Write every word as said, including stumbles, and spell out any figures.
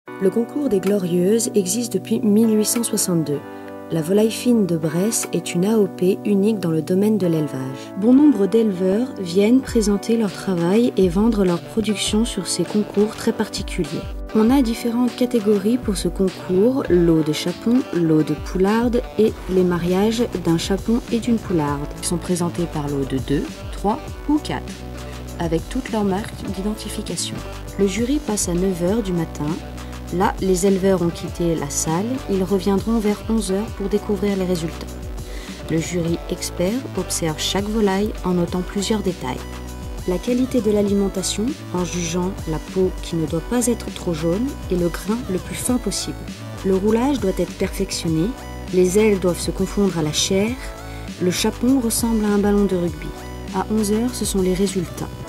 Le concours des Glorieuses existe depuis mille huit cent soixante-deux. La volaille fine de Bresse est une A O P unique dans le domaine de l'élevage. Bon nombre d'éleveurs viennent présenter leur travail et vendre leur production sur ces concours très particuliers. On a différentes catégories pour ce concours, lot de chapons, lot de poulardes et les mariages d'un chapon et d'une poularde, qui sont présentés par lot de deux, trois ou quatre, avec toutes leurs marques d'identification. Le jury passe à neuf heures du matin. Là, les éleveurs ont quitté la salle, ils reviendront vers onze heures pour découvrir les résultats. Le jury expert observe chaque volaille en notant plusieurs détails. La qualité de l'alimentation, en jugeant la peau qui ne doit pas être trop jaune et le grain le plus fin possible. Le roulage doit être perfectionné, les ailes doivent se confondre à la chair, le chapon ressemble à un ballon de rugby. À onze heures, ce sont les résultats.